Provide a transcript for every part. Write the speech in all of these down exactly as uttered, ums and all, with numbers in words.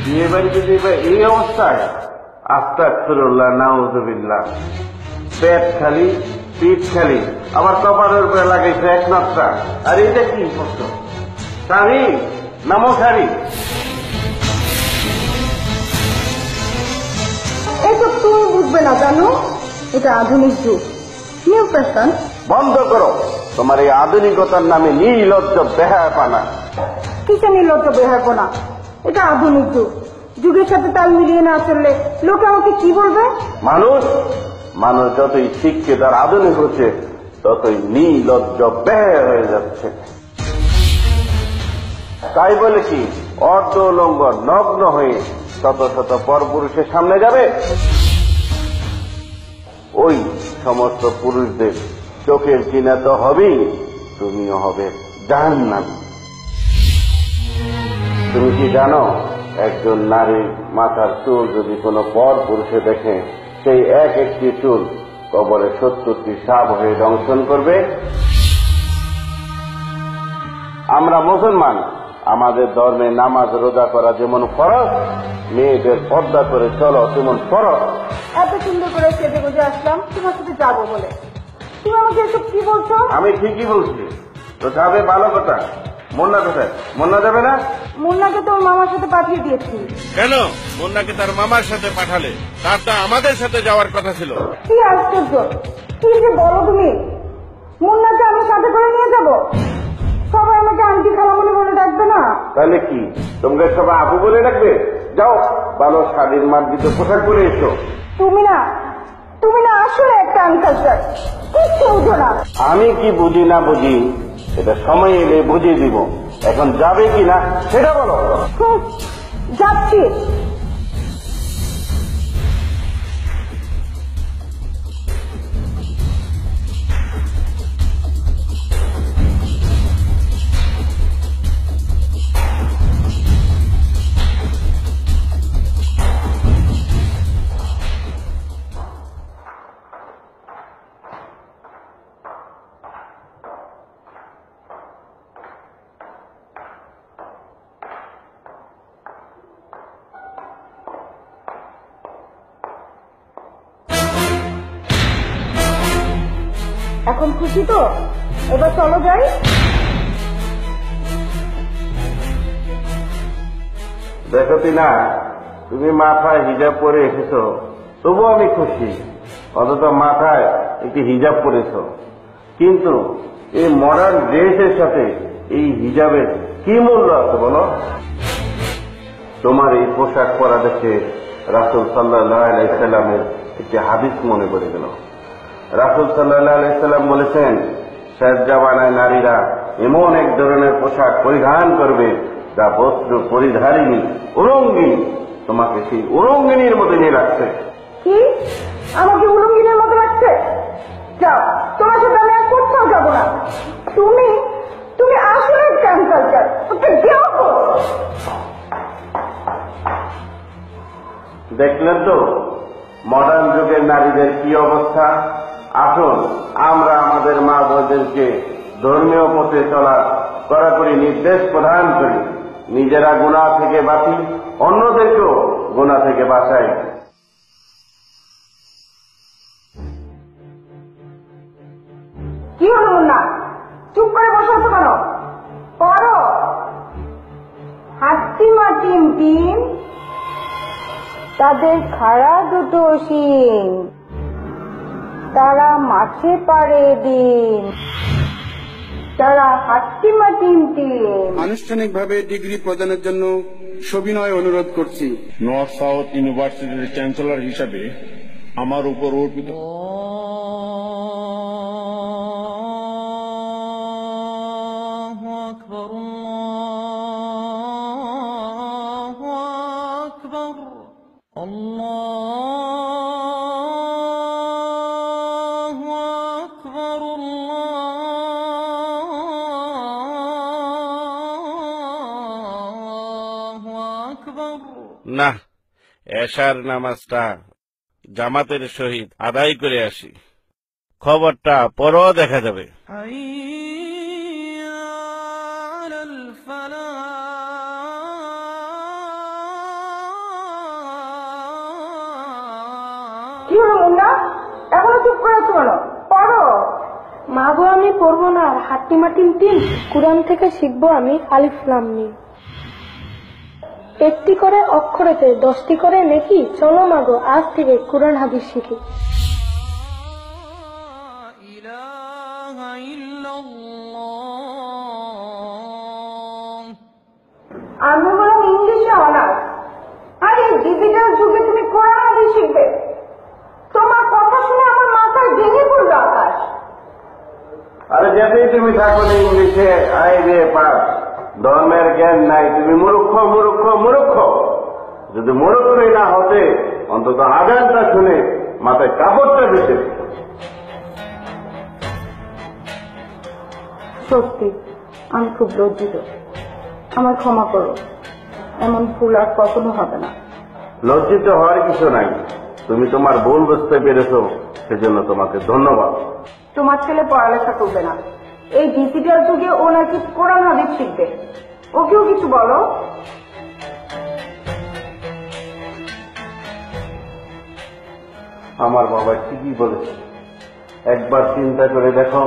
বিয়ে বাড়িতে দেবে এই অবস্থায়, আস্তাগফিরুল্লাহ নাউযুবিল্লাহ। পেট খালি, পিঠ খালি, আবার কপালের উপরে লাগাইছে এক নকশা। আর এটা কি করছ? শাড়ি নামো শাড়ি। এসব তুমি বুঝবে না জানো, এটা আধুনিক যুগ, নিউ ফ্যাশন। বন্ধ করো তোমার এই আধুনিকতার নামে নির্লজ্জ বেহায়াপনা। কিসে নির্লজ্জ বেহায়াপনা? এটা আধুনিক যুগ, যুগের সাথে তাল মিলিয়ে না চললে লোকে আমাকে কি বলবে? মানুষ মানুষ যতই শিক্ষিত আর আধুনিক হচ্ছে ততই নির্লজ্জ বেহায়া হয়ে যাচ্ছে। তাই বলে কি অর্ধ উলঙ্গ নগ্ন হয়ে শত শত পরপুরুষের সামনে যাবে? ওই সমস্ত পুরুষদের চোখের কিনা তো হবেই, তুমিও হবে জাহান্নামী। তুমি কি জানো, একজন নারীর মাথার চুল যদি কোনো পর পুরুষে দেখে, সেই এক একটি চুল কবরে সত্তরটি সাপ হয়ে দংশন করবে। আমরা মুসলমান, আমাদের ধর্মে নামাজ রোজা করা যেমন ফরজ, মেয়েদের পর্দা করে চলো তেমন ফরজ। এত সুন্দর করে সেজে গুজে আসলাম তোমার সাথে যাবো বলে, তুমি আমাকে এসব কি বলছো? আমি ঠিকই বলছি তো, যাবে ভালো কথা। মুন্না কোথায়? মুন্না যাবে না? মুন্নাকে তোর মামার সাথে পাঠিয়ে দিয়েছি। কেন মুন্নাকে তার মামার সাথে পাঠালে? তার তো আমাদের সাথে যাওয়ার কথা ছিল। কি আশ্চর্য, কি যে বলো তুমি! মুন্নাকে আমি সাথে করে নিয়ে যাব? সবাই আমাকে আন্টি খালামণি বলে ডাকবে না? তাহলে কি তোমাকে সবাই আপু বলে ডাকবে? যাও ভালো শাড়ির মার্জিত পোশাক পরে এসো। তুমি না তুমি না আসলে একটা আনকালচার, কিচ্ছু বুঝো না। আমি কি বুঝি না বুঝি এটা সময় এলে বুঝিয়ে দিব। এখন যাবে কি না সেটা বলো। যাচ্ছি। এখন খুশি তো? এবার চলো যাই। দেখো না, তুমি মাথায় হিজাব পরে এসেছো, তবুও আমি খুশি। অন্তত মাথায় একটি হিজাব পরেছো। কিন্তু এই মডার্ন ড্রেসের সাথে এই হিজাবের কি মূল্য আছে বলো? তোমার এই পোশাক পরা দেখে রাসূল সাল্লাল্লাহু আলাইহি সাল্লামের একটি হাদিস মনে পড়ে গেল। রাসূল সাল্লাল্লাহু আলাইহি সাল্লাম বলেছেন, শেষ জামানায় নারীরা এমন এক ধরনের পোশাক পরিধান করবে যা বস্ত্র পরিধারিণী উলঙ্গিনী তোমাকে সেই উলঙ্গিনীর মতো নিয়ে রাখছে। কি আমাকে উলঙ্গিনীর মতো লাগছে? যাও, তোমার সাথে আমি আর কোথাও যাবো না। তুমি তুমি আসলে একটা আনকালচার, ওকে দেও। দেখলেন তো মডার্ন যুগের নারীদের কি অবস্থা। আসুন আমরা আমাদের মা বোনদেরকে ধর্মীয় পথে চলার কড়াকড়ি নির্দেশ প্রদান করি। নিজেরা গুনাহ থেকে বাঁচি, অন্যদেরকেও গুনাহ থেকে বাঁচাই। কি হলো না? চুপ করে বসে আছো কেন? পড়ো। হাত্তিমা টিম টিম, তাদের খাড়া দুটো শিং, তারা মাছে পাড়ে দিন, তারা হাত্তিমা টিম টিম। আনুষ্ঠানিকভাবে ডিগ্রি প্রদানের জন্য সবিনয় অনুরোধ করছি। নর্থ সাউথ ইউনিভার্সিটির চ্যান্সেলর হিসাবে আমার উপর অর্পিত না, এশার নামাজটা জামাতের সহিত আদায় করে আসি, খবরটা পরও দেখা যাবে। মাগো আমি পড়বো না আর হাট্টিমা টিম টিম, কুরআন থেকে শিখবো আমি আলিফ লাম মিম। একটি করে অক্ষরেতে দশটি করে নেকি, চলো মাগো আজ থেকে কুরআন হাদিস শিখি। আমি বললাম ইংলিশে অনার্স, আর এই ডিজিটাল যুগে তুমি কোরআন হাদিস শিখবে? তোমার কথা শুনে আমার মাথায় ভেঙে পড়লো আকাশ। আরে যেতেই তুমি থাকো না ইংলিশে আই রে পাস, ধর্মের জ্ঞান নাই, তুমি মূর্খ মূর্খ মূর্খ। যদি মূর্খই না হতে অন্তত আজানটা শুনে মাথায় কাপড়টা বেঁচে। সত্যি আমি খুব লজ্জিত, আমার ক্ষমা করো, এমন ভুল আর কখনো হবে না। লজ্জিত হওয়ার কিছু নাই, তুমি তোমার ভুল বুঝতে পেরেছো, সেজন্য তোমাকে ধন্যবাদ। তোমার ছেলে পড়ালেখা করবে না, এই ডিজিটাল যুগে ও নাকি কোরআন হাদিস শিখবে, ওকেও কিছু বলো। আমার বাবা ঠিকই বলেছে, একবার চিন্তা করে দেখো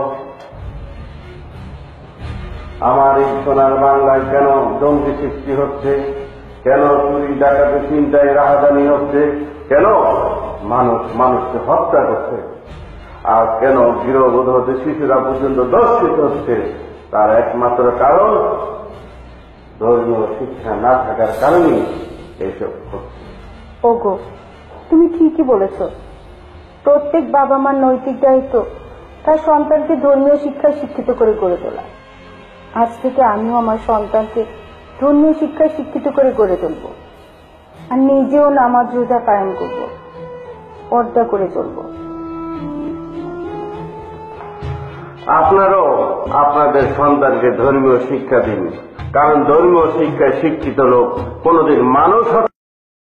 আমার এই সোনার বাংলায় কেন জঙ্গি সৃষ্টি হচ্ছে, কেন চুরি ডাকাতি চিন্তায় রাহাজানি হচ্ছে, কেন মানুষ মানুষকে হত্যা করছে, আর কেন গৃহবধূ হতে শিশুরা পর্যন্ত দর্শিত হচ্ছে। তার একমাত্র কারণ ধর্মীয় শিক্ষা না থাকার কারণেই এইসব হচ্ছে। ওগো তুমি ঠিকই বলেছ, প্রত্যেক বাবা মার নৈতিক দায়িত্ব তার সন্তানকে ধর্মীয় শিক্ষায় শিক্ষিত করে গড়ে তোলা। আজ থেকে আমিও আমার সন্তানকে ধর্মীয় শিক্ষায় শিক্ষিত করে গড়ে তুলব, আর নিজেও নামাজ রোজা কায়েম করব, পর্দা করে চলব। আপনারাও আপনাদের সন্তানকে ধর্মীয় শিক্ষা দিন, কারণ ধর্মীয় শিক্ষায় শিক্ষিত লোক কোনদিন মানুষ হতে